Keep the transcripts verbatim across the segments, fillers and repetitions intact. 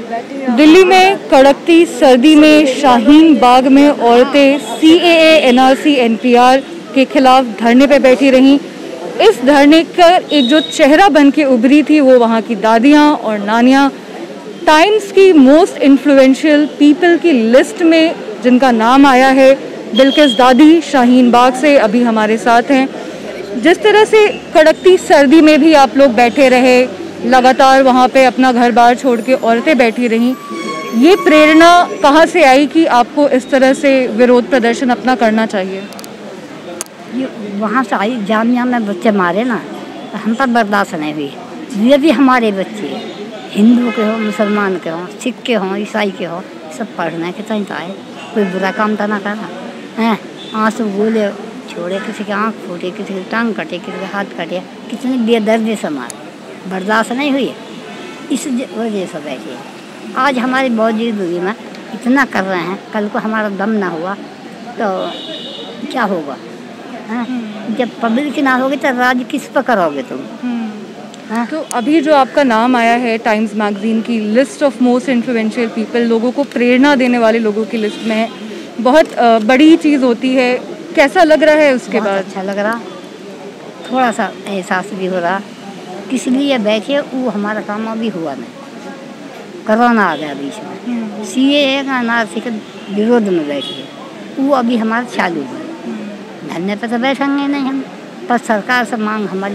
दिल्ली में कड़कती सर्दी में शाहीन बाग में औरतें सीएए, एनआरसी, एनपीआर के खिलाफ धरने पे बैठी रहीं। इस धरने का एक जो चेहरा बन के उभरी थी वो वहाँ की दादियाँ और नानियाँ। टाइम्स की मोस्ट इन्फ्लुएंशियल पीपल की लिस्ट में जिनका नाम आया है, बिल्किस दादी शाहीन बाग से अभी हमारे साथ हैं। जिस तरह से कड़कती सर्दी में भी आप लोग बैठे रहे, लगातार वहाँ पे अपना घर बार छोड़ के औरतें बैठी रहीं, ये प्रेरणा कहाँ से आई कि आपको इस तरह से विरोध प्रदर्शन अपना करना चाहिए? ये वहाँ से आई, जामिया में बच्चे मारे ना, हम पर बर्दाश्त नहीं हुई। ये भी हमारे बच्चे, हिंदू के हो, मुसलमान के हो, सिख के हों, ईसाई के हो, सब पढ़ने के तय आए। कोई बुरा काम तो ना करा हैं। आंसू बोले छोड़े, किसी की आँख फूटे, किसी की टांग कटे, किसी का हाथ कटे, कितनी बेदर्दी से मारे, बर्दाश्त नहीं हुई। इस वजह से बैठे आज हमारी मौजूद दूरी में इतना कर रहे हैं। कल को हमारा दम ना हुआ तो क्या होगा? हाँ? जब पब्लिक ना होगी तो राज किस पर करोगे तुम? हाँ? तो अभी जो आपका नाम आया है टाइम्स मैगजीन की list of most influential people, लोगों को प्रेरणा देने वाले लोगों की लिस्ट में है, बहुत बड़ी चीज़ होती है। कैसा लग रहा है उसके बाद? अच्छा लग रहा, थोड़ा सा एहसास भी हो रहा। किस लिए बैठे वो हमारा काम अभी हुआ नहीं। कोरोना आ गया बीच में, सीएए का एनआरसी के विरोध में बैठे, वो अभी हमारा चालू है। धरने पर तो बैठेंगे नहीं हम, पर सरकार से मांग हमारी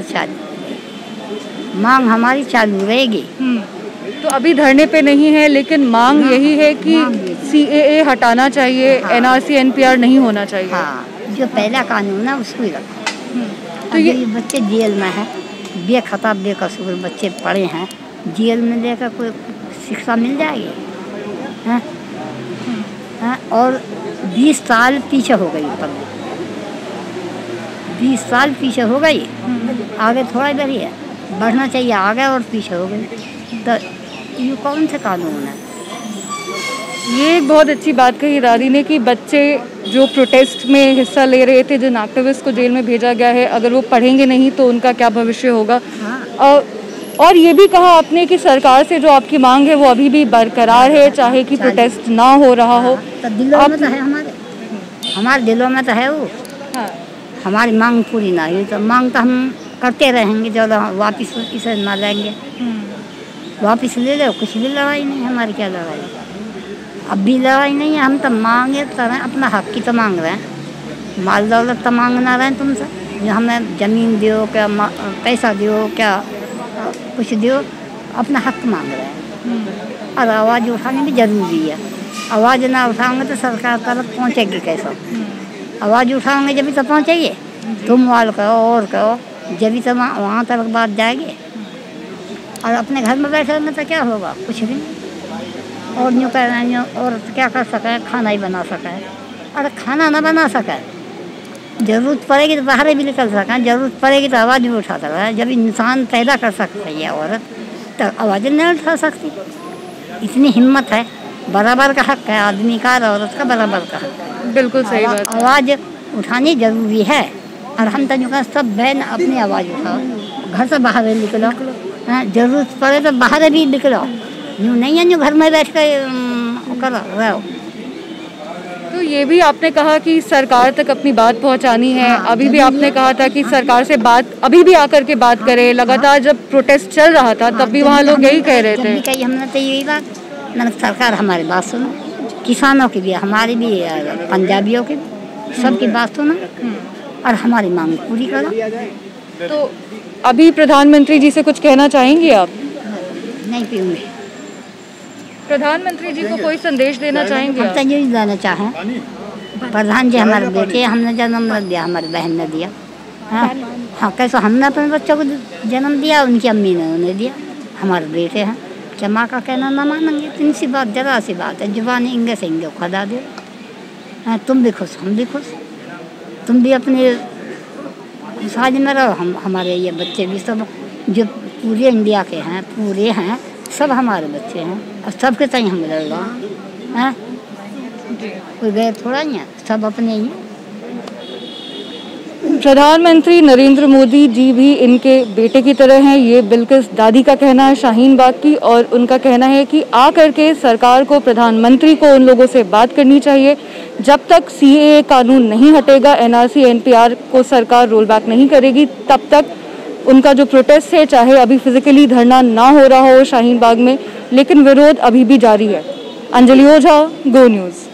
चालू मांग हमारी चालू रहेगी। तो अभी धरने पे नहीं है, लेकिन मांग हाँ, यही है कि सीएए हटाना चाहिए, हाँ, एनआरसी, एनपीआर नहीं होना चाहिए। हाँ, जो पहला कानून है उसको ही रखा। तो ये बच्चे जेल में है, बेखता बेकसूर बच्चे पड़े हैं, जेल में लेकर कोई शिक्षा मिल जाएगी? हैं? हैं? और बीस साल पीछे हो गई पब्लिक, बीस साल पीछे हो गई। आगे थोड़ा बढ़ी है, बढ़ना चाहिए आगे, और पीछे हो गई। तो ये कौन से कानून है? ये एक बहुत अच्छी बात कही दादी ने कि बच्चे जो प्रोटेस्ट में हिस्सा ले रहे थे, जिन एक्टिविस्ट को जेल में भेजा गया है, अगर वो पढ़ेंगे नहीं तो उनका क्या भविष्य होगा। हाँ। और, और ये भी कहा आपने कि सरकार से जो आपकी मांग है वो अभी भी बरकरार है, चाहे कि प्रोटेस्ट ना हो रहा हो। तो दिलों आप... में तो है हमारे हमारे दिलों में तो है वो। हाँ। हमारी मांग पूरी ना हुई तो मांग तो हम करते रहेंगे, जब वापिस इसे ना लेंगे। वापिस ले लो, कुछ भी लड़ाई नहीं, हमारी क्या लड़ाई? अब भी लड़ाई नहीं है, हम तो मांगे तो रहे, अपना हक की तो मांग रहे हैं। माल दौलत तो मांगना रहे तुमसे, जो हमें ज़मीन दो, क्या पैसा दो, क्या कुछ दो, अपना हक मांग रहे हैं। और आवाज़ उठानी भी ज़रूरी है। आवाज़ ना उठाओगे तो सरकार तक पहुँचेगी कैसे? आवाज़ उठाओगे जब भी तो पहुँचेगी। तुम वाल कहो और कहो, जब भी तो वहाँ तक बात जाएगी। और अपने घर में बैठे में तो क्या होगा? कुछ भी। और न्यू कर रहे हैं, और क्या कर सके? खाना ही बना सके। अरे खाना ना बना सके, ज़रूरत पड़ेगी तो बाहर भी निकल सकें, ज़रूरत पड़ेगी तो आवाज़ भी उठा सकता है। जब इंसान पैदा कर सकती है औरत, तो आवाज़ नहीं उठा सकती। इतनी हिम्मत है, बराबर का हक है आदमी का और औरत का, बराबर का हक है। बिल्कुल सही बात। आवाज़ उठानी ज़रूरी है। और हम तो जो सब बहन अपनी आवाज़ उठाओ, घर से बाहर निकलो, ज़रूरत पड़े तो बाहर भी निकलो, यूँ नहीं है जो घर में बैठ कर करो रहो। तो ये भी आपने कहा कि सरकार तक अपनी बात पहुंचानी है। हाँ, अभी भी आपने कहा था कि सरकार से बात अभी भी आकर के बात करें। लगातार जब प्रोटेस्ट चल रहा था तब भी वहाँ लोग यही कह रहे थे। कही हमने तो यही बात, मैंने सरकार हमारी बात सुनो, किसानों की भी, हमारी भी, पंजाबियों की, सबकी बात सुनो और हमारी मांग पूरी करो। तो अभी प्रधानमंत्री जी से कुछ कहना चाहेंगे आप? नहीं पीऊँगी। प्रधानमंत्री जी को कोई संदेश देना चाहेंगे? हम तो यही देना चाहें, प्रधान जी हमारे बेटे, हमने जन्म न दिया, हमारी बहन ने दिया। हाँ हाँ, कैसे हमने अपने बच्चों को जन्म दिया, उनकी अम्मी ने उन्हें दिया, हमारे बेटे हैं। क्या माँ का कहना ना मानेंगे? इतनी सी बात, जरा सी बात है, जुबान इंगे से इंगे खुदा दे। हाँ, तुम भी खुश, हम भी खुश, तुम भी अपने खुशहाली में रहो, हम हमारे ये बच्चे भी सब जो पूरे इंडिया के हैं, पूरे हैं, सब हमारे बच्चे हैं और सबके तय हम लड़ रहे हैं। कोई गैर थोड़ा नहीं है, सब अपने ही। प्रधानमंत्री नरेंद्र मोदी जी भी इनके बेटे की तरह हैं, ये बिल्किस दादी का कहना है शाहीन बाग की। और उनका कहना है कि आ करके सरकार को, प्रधानमंत्री को उन लोगों से बात करनी चाहिए। जब तक सीएए कानून नहीं हटेगा, एनआरसी एनपीआर को सरकार रोल बैक नहीं करेगी, तब तक उनका जो प्रोटेस्ट है, चाहे अभी फिजिकली धरना ना हो रहा हो शाहीन बाग में, लेकिन विरोध अभी भी जारी है। Anjali Ojha, Go news.